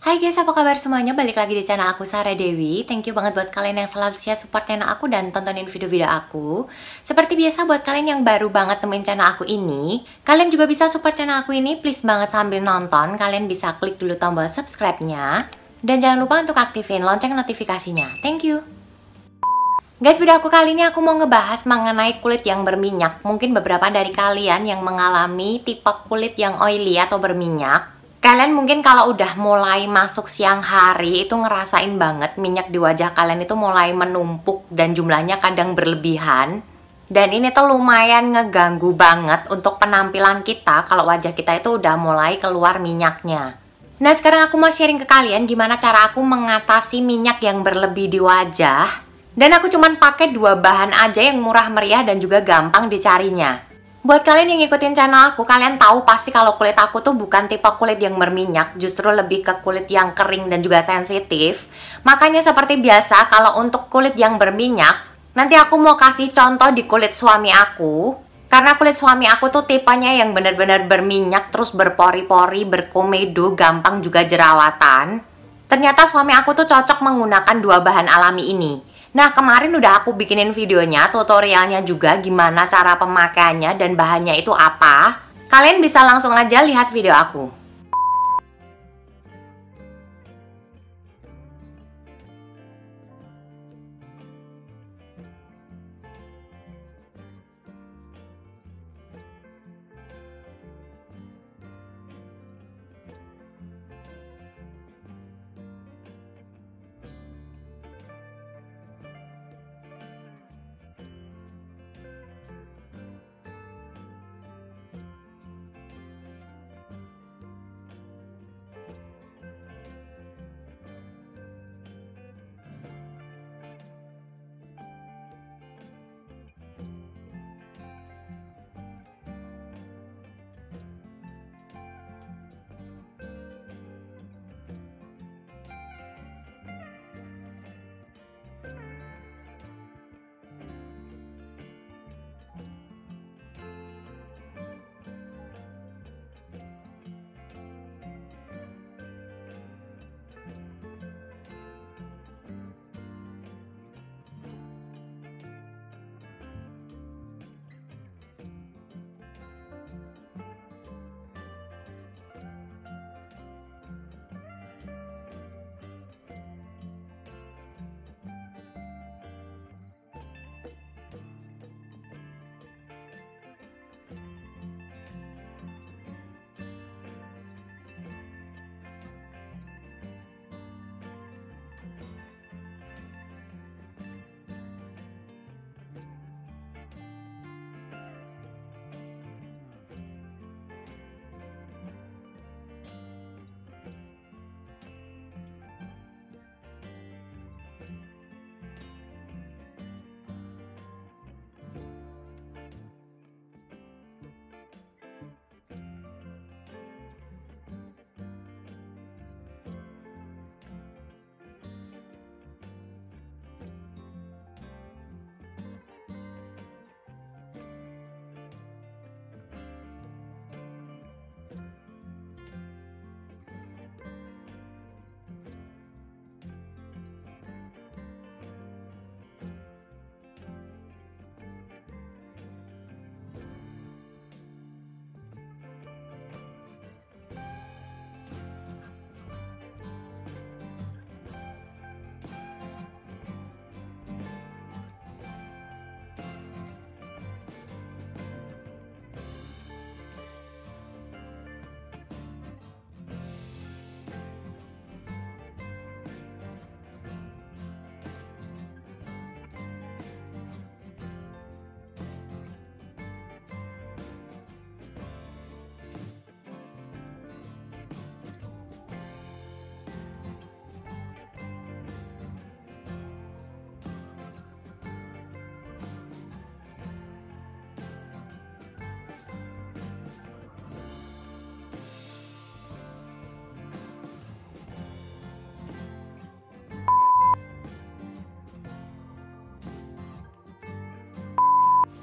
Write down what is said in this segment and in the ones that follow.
Hai guys, apa kabar semuanya? Balik lagi di channel aku, Sarah Dewi. Thank you banget buat kalian yang selalu setia support channel aku dan tontonin video-video aku. Seperti biasa buat kalian yang baru banget temuin channel aku ini, kalian juga bisa support channel aku ini. Please banget sambil nonton, kalian bisa klik dulu tombol subscribe-nya. Dan jangan lupa untuk aktifin lonceng notifikasinya. Thank you. Guys, video aku kali ini aku mau ngebahas mengenai kulit yang berminyak. Mungkin beberapa dari kalian yang mengalami tipe kulit yang oily atau berminyak. Kalian mungkin kalau udah mulai masuk siang hari itu ngerasain banget minyak di wajah kalian itu mulai menumpuk dan jumlahnya kadang berlebihan. Dan ini tuh lumayan ngeganggu banget untuk penampilan kita kalau wajah kita itu udah mulai keluar minyaknya. Nah, sekarang aku mau sharing ke kalian gimana cara aku mengatasi minyak yang berlebih di wajah. Dan aku cuman pakai dua bahan aja yang murah meriah dan juga gampang dicarinya. Buat kalian yang ngikutin channel aku, kalian tahu pasti kalau kulit aku tuh bukan tipe kulit yang berminyak, justru lebih ke kulit yang kering dan juga sensitif. Makanya seperti biasa, kalau untuk kulit yang berminyak, nanti aku mau kasih contoh di kulit suami aku. Karena kulit suami aku tuh tipenya yang benar-benar berminyak, terus berpori-pori, berkomedo, gampang juga jerawatan. Ternyata suami aku tuh cocok menggunakan dua bahan alami ini. Nah, kemarin udah aku bikinin videonya, tutorialnya juga gimana cara pemakaiannya dan bahannya itu apa. Kalian bisa langsung aja lihat video aku.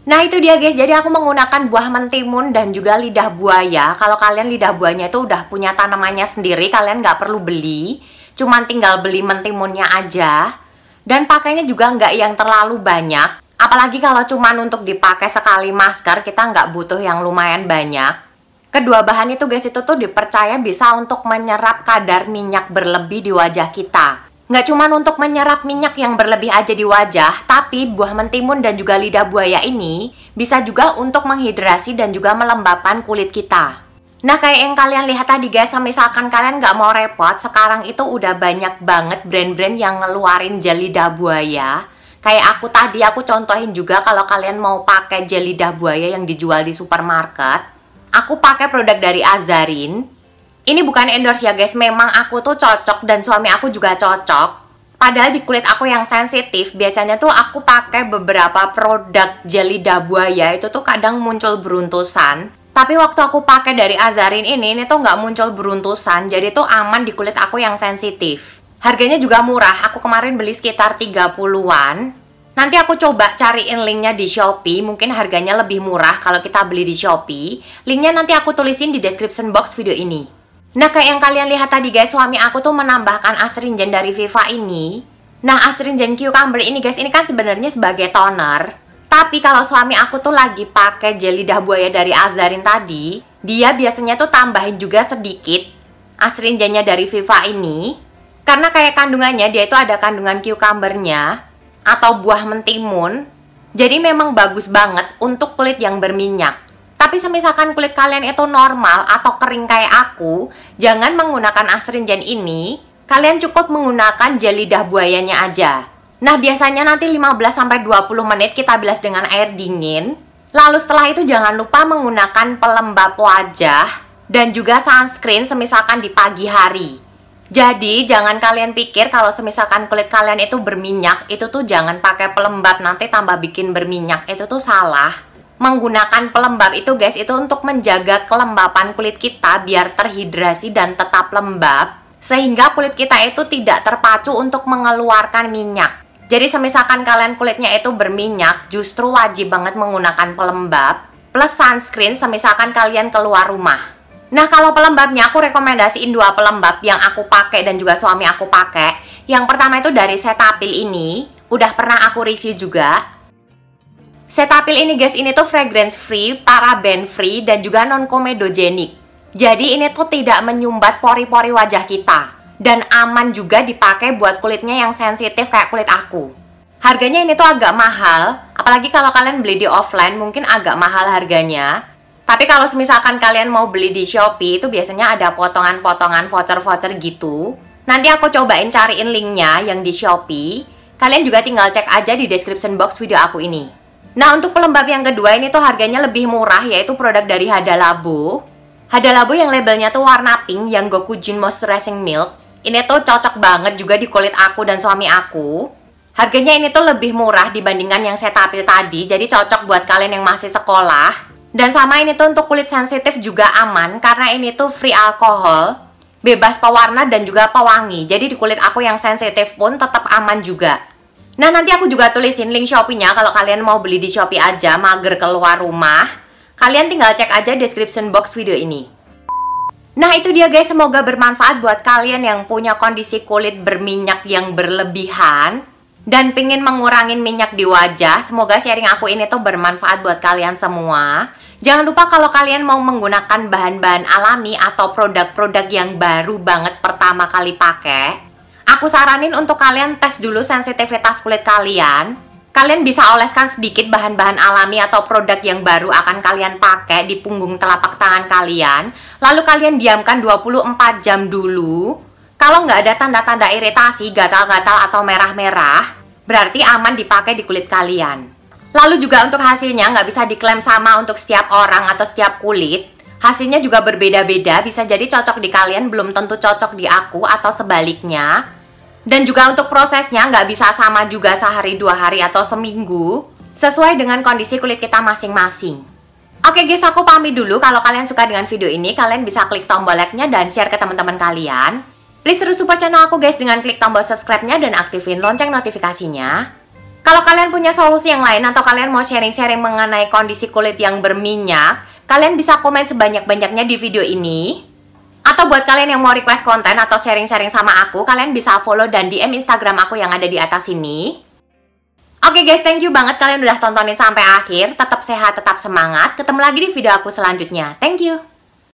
Nah itu dia guys, jadi aku menggunakan buah mentimun dan juga lidah buaya. Kalau kalian lidah buahnya itu udah punya tanamannya sendiri, kalian nggak perlu beli. Cuman tinggal beli mentimunnya aja. Dan pakainya juga nggak yang terlalu banyak. Apalagi kalau cuman untuk dipakai sekali masker, kita nggak butuh yang lumayan banyak. Kedua bahan itu guys, itu tuh dipercaya bisa untuk menyerap kadar minyak berlebih di wajah kita. Nggak cuma untuk menyerap minyak yang berlebih aja di wajah, tapi buah mentimun dan juga lidah buaya ini bisa juga untuk menghidrasi dan juga melembabkan kulit kita. Nah kayak yang kalian lihat tadi guys, misalkan kalian nggak mau repot, sekarang itu udah banyak banget brand-brand yang ngeluarin gel lidah buaya. Kayak aku tadi, aku contohin juga kalau kalian mau pakai gel lidah buaya yang dijual di supermarket. Aku pakai produk dari Azarin. Ini bukan endorse ya guys, memang aku tuh cocok dan suami aku juga cocok. Padahal di kulit aku yang sensitif, biasanya tuh aku pakai beberapa produk gel lidah buaya itu tuh kadang muncul beruntusan. Tapi waktu aku pakai dari Azarin ini tuh nggak muncul beruntusan, jadi tuh aman di kulit aku yang sensitif. Harganya juga murah, aku kemarin beli sekitar 30-an. Nanti aku coba cariin linknya di Shopee, mungkin harganya lebih murah kalau kita beli di Shopee. Linknya nanti aku tulisin di description box video ini. Nah kayak yang kalian lihat tadi guys, suami aku tuh menambahkan astringent dari Viva ini. Nah astringent cucumber ini guys, ini kan sebenarnya sebagai toner. Tapi kalau suami aku tuh lagi pakai gel lidah buaya dari Azarin tadi, dia biasanya tuh tambahin juga sedikit astringentnya dari Viva ini. Karena kayak kandungannya, dia itu ada kandungan cucumbernya atau buah mentimun. Jadi memang bagus banget untuk kulit yang berminyak. Tapi semisalkan kulit kalian itu normal atau kering kayak aku, jangan menggunakan astringent ini. Kalian cukup menggunakan gel lidah buayanya aja. Nah, biasanya nanti 15-20 menit kita bilas dengan air dingin. Lalu setelah itu jangan lupa menggunakan pelembab wajah dan juga sunscreen semisalkan di pagi hari. Jadi, jangan kalian pikir kalau semisalkan kulit kalian itu berminyak, itu tuh jangan pakai pelembab, nanti tambah bikin berminyak. Itu tuh salah. Menggunakan pelembab itu guys, itu untuk menjaga kelembapan kulit kita biar terhidrasi dan tetap lembab, sehingga kulit kita itu tidak terpacu untuk mengeluarkan minyak. Jadi semisalkan kalian kulitnya itu berminyak, justru wajib banget menggunakan pelembab plus sunscreen semisalkan kalian keluar rumah. Nah kalau pelembabnya aku rekomendasiin 2 pelembab yang aku pakai dan juga suami aku pakai. Yang pertama itu dari Cetaphil ini, udah pernah aku review juga. Cetaphil ini guys, ini tuh fragrance free, paraben free, dan juga non comedogenic. Jadi ini tuh tidak menyumbat pori-pori wajah kita. Dan aman juga dipakai buat kulitnya yang sensitif kayak kulit aku. Harganya ini tuh agak mahal, apalagi kalau kalian beli di offline mungkin agak mahal harganya. Tapi kalau misalkan kalian mau beli di Shopee itu biasanya ada potongan-potongan voucher-voucher gitu. Nanti aku cobain cariin linknya yang di Shopee. Kalian juga tinggal cek aja di description box video aku ini. Nah untuk pelembab yang kedua ini tuh harganya lebih murah, yaitu produk dari Hada Labo. Hada Labo yang labelnya tuh warna pink yang Gokujin Moisturizing Milk. Ini tuh cocok banget juga di kulit aku dan suami aku. Harganya ini tuh lebih murah dibandingkan yang Cetaphil tadi, jadi cocok buat kalian yang masih sekolah. Dan sama ini tuh untuk kulit sensitif juga aman, karena ini tuh free alkohol, bebas pewarna dan juga pewangi. Jadi di kulit aku yang sensitif pun tetap aman juga. Nah nanti aku juga tulisin link Shopee-nya kalau kalian mau beli di Shopee aja, mager keluar rumah. Kalian tinggal cek aja description box video ini. Nah itu dia guys, semoga bermanfaat buat kalian yang punya kondisi kulit berminyak yang berlebihan dan pengen mengurangin minyak di wajah. Semoga sharing aku ini tuh bermanfaat buat kalian semua. Jangan lupa kalau kalian mau menggunakan bahan-bahan alami atau produk-produk yang baru banget pertama kali pakai, aku saranin untuk kalian tes dulu sensitivitas kulit kalian. Kalian bisa oleskan sedikit bahan-bahan alami atau produk yang baru akan kalian pakai di punggung telapak tangan kalian. Lalu kalian diamkan 24 jam dulu. Kalau nggak ada tanda-tanda iritasi, gatal-gatal atau merah-merah, berarti aman dipakai di kulit kalian. Lalu juga untuk hasilnya nggak bisa diklaim sama untuk setiap orang atau setiap kulit. Hasilnya juga berbeda-beda, bisa jadi cocok di kalian belum tentu cocok di aku atau sebaliknya. Dan juga untuk prosesnya nggak bisa sama juga sehari, 2 hari, atau seminggu. Sesuai dengan kondisi kulit kita masing-masing. Oke guys, aku pamit dulu. Kalau kalian suka dengan video ini, kalian bisa klik tombol like-nya dan share ke teman-teman kalian. Please terus support channel aku guys dengan klik tombol subscribe-nya dan aktifin lonceng notifikasinya. Kalau kalian punya solusi yang lain atau kalian mau sharing-sharing mengenai kondisi kulit yang berminyak, kalian bisa komen sebanyak-banyaknya di video ini. Atau buat kalian yang mau request konten atau sharing-sharing sama aku, kalian bisa follow dan DM Instagram aku yang ada di atas sini. Oke guys, thank you banget kalian udah tontonin sampai akhir. Tetap sehat, tetap semangat. Ketemu lagi di video aku selanjutnya. Thank you.